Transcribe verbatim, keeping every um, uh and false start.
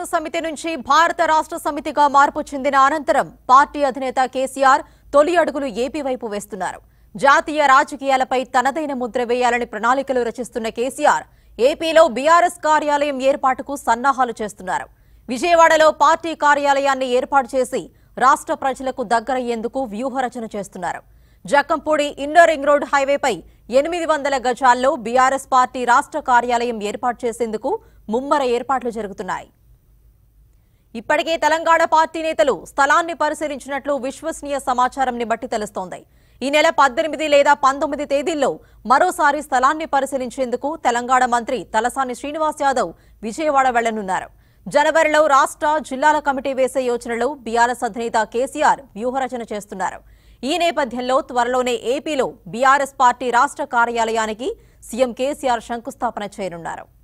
రాష్ట్ర సమితి నుంచి భారత రాష్ట్ర సమితిగా మార్పు చెందిన అనంతరం పార్టీ అధినేత కేసీఆర్ తొలి అడుగులు ఏపీ వైపు వేస్తున్నారు. జాతీయ రాజకీయాలపై తనదైన ముద్ర వేయాలని ప్రణాళికలు రచిస్తున్న కేసీఆర్ ఏపీలో బీఆర్ఎస్ కార్యాలయం ఏర్పాటుకు సన్నాహాలు చేస్తున్నారు. విజయవాడలో పార్టీ కార్యాలయాన్ని ఏర్పాటు చేసి రాష్ట్ర ప్రజలకు దగ్గరయ్యేందుకు వ్యూహరచన చేస్తున్నారు. జక్కంపూడి ఇన్నర్ రింగ్ రోడ్ హైవేపై ఎనిమిది వందల గజాల్లో బీఆర్ఎస్ పార్టీ రాష్ట్ర కార్యాలయం ఏర్పాటు చేసేందుకు ముమ్మర ఏర్పాట్లు జరుగుతున్నాయి. ఇప్పటికే తెలంగాణ పార్టీ నేతలు స్థలాన్ని పరిశీలించినట్లు విశ్వసనీయ సమాచారంని బట్టి తెలుస్తోంది. ఈ నెల పద్దెనిమిది లేదా పంతొమ్మిది తేదీల్లో మరోసారి స్థలాన్ని పరిశీలించేందుకు తెలంగాణ మంత్రి తలసాని శ్రీనివాస్ యాదవ్ విజయవాడ వెళ్లనున్నారు. జనవరిలో రాష్ట్ర జిల్లాల కమిటీ వేసే యోచనలో బీఆర్ఎస్ అధినేత కేసీఆర్ వ్యూహరచన చేస్తున్నారు. ఈ నేపథ్యంలో త్వరలోనే ఏపీలో బీఆర్ఎస్ పార్టీ రాష్ట్ర కార్యాలయానికి సీఎం కేసీఆర్ శంకుస్థాపన చేయనున్నారు.